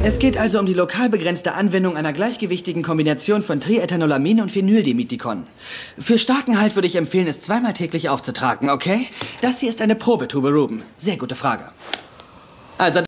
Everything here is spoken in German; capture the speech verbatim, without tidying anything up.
Es geht also um die lokal begrenzte Anwendung einer gleichgewichtigen Kombination von Triethanolamin und Phenyldimethicon. Für starken Halt würde ich empfehlen, es zweimal täglich aufzutragen, okay? Das hier ist eine Probetube, Ruben. Sehr gute Frage. Also